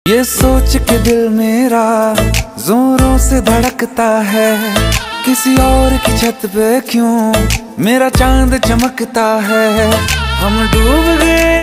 ये सोच के दिल मेरा जोरों से धड़कता है, किसी और की छत पे क्यों मेरा चांद चमकता है। हम डूब गए